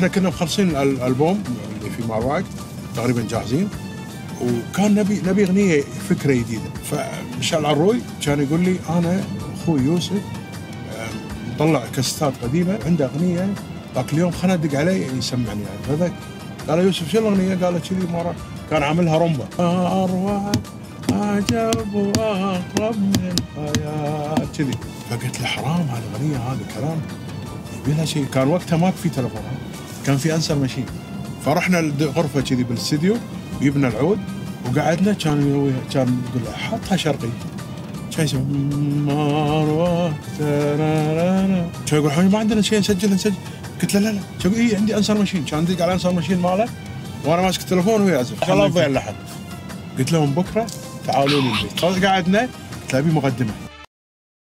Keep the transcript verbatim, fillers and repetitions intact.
احنا كنا مخلصين الالبوم اللي في مارواك تقريبا جاهزين، وكان نبي نبي اغنيه فكره جديده. فمشعل العروي كان يقول لي انا اخوي يوسف مطلع كاستات قديمه عنده اغنيه ذاك اليوم، خلنا ادق عليه يسمعني يعني. فذاك قال يوسف شو الاغنيه؟ قال كذي مره كان عاملها رومبا، اروع عجب واقرب من الخيال كذي. فقلت له حرام هالاغنيه هذا كلام يبي لها شيء. كان وقتها ما في تلفون، كان في انسر ماشين. فرحنا غرفه كذي بالاستديو، جبنا العود وقعدنا. كان يروي كان يقول له حطها شرقي، كان يسوي مروه ترارارا، كان يقول حبيبي ما عندنا شيء نسجل نسجل. قلت له لا لا، كان اي عندي انسر ماشين. كان يدق على انسر ماشين ماله وانا ماسك التليفون وهو يعزف. خلاص ضيع اللحن. قلت لهم بكره تعالوا لي البيت. خلاص قعدنا، قلت له ابي مقدمه.